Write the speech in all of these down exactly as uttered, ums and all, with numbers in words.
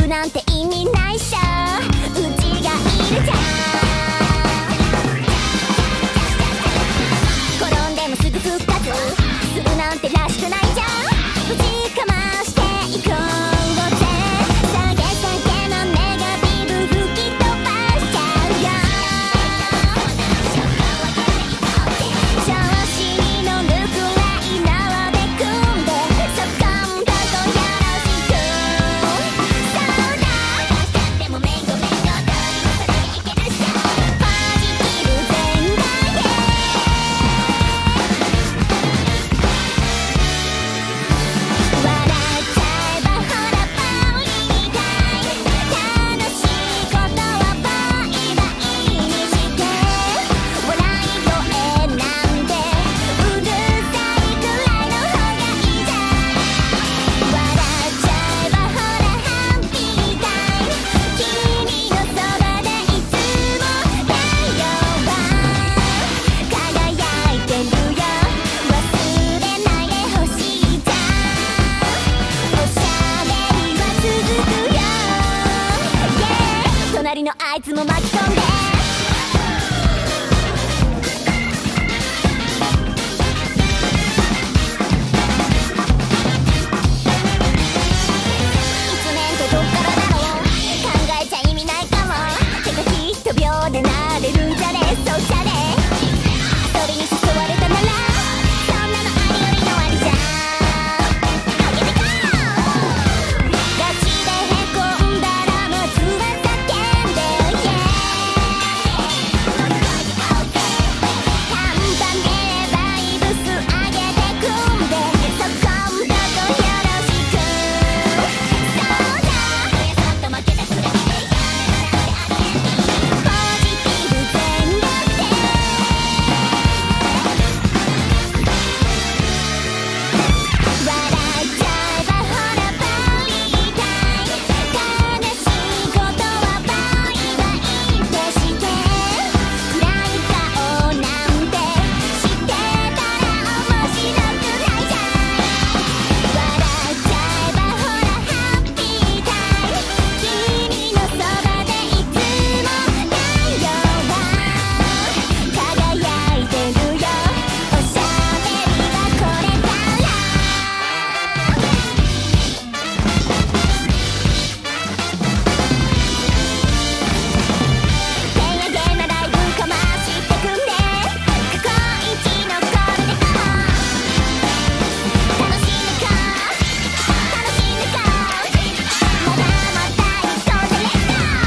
なんて意味ないっしょ。うちがいるじゃん。転んでもすぐ復活するなんてらしくないじゃん。ぶちかましていこうぜ。下げ下げのネガティブ吹き飛ばしちゃうよ。調子に乗るくらい縄で組んでそこんとこよろしく。そうだでもめんごめんご通りもそれでいけるっしょ。ポジティブ全開へ笑っちゃえばほらボーイたい。楽しいことはボイバイにして笑い声なんてうるさいくらいの方がいいじゃん。笑っちゃえばほらハッピータイム。君のそばでいつも太陽は輝いてるよ。忘れないでほしいじゃん。おしゃべりは続くよ、yeah、隣のあいつも巻き込んでいつねんとどっからだろう。考えちゃ意味ないかも。てかきっと秒でなれるんじゃね。そうじゃね。それに誘われたならそんなのありよりのありじゃん。あげてこうガチでへこんだらまずは叫んで Yeah 半端ねえバイブス上げてくんでそこんとこよろしく。そうだそっと負けたくらいでやめられてあげる。ポジティブ全力で笑っちゃえばほらボーイたい。悲しいことはボイバイってして暗い顔なんてしてたら面白くないじゃん。笑っちゃえばほらハッピータイム。君のそばでいつも太陽は輝いてるよ。おしゃべりはこれから手上げなライブかましてくんで過去一のこれでこう楽しんでこう楽しんでこうまだまだ行こうぜレッツゴー。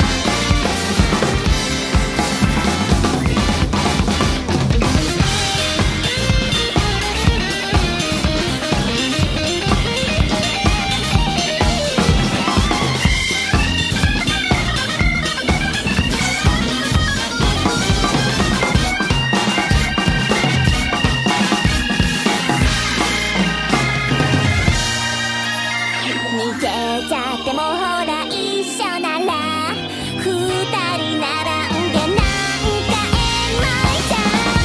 逃げちゃってもほら一緒なら二人並んでなんかエモいじゃん。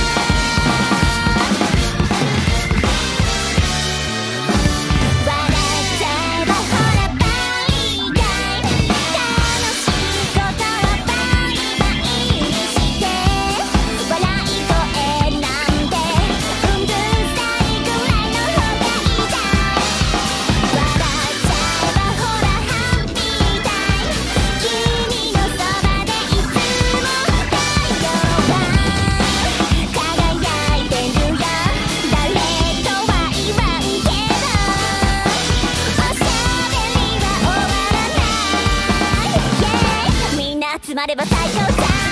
笑っちゃえばほらボーイタイム。楽しいことはボイバイにして笑い声なんてうるさいくらいの方がいいじゃん。笑っちゃえばほらハッピータイム。君のそばでいつも太陽は輝いてるよ。誰とは言わんけどおしゃべりは終わらない、yeah、みんな集まれば最強じゃん。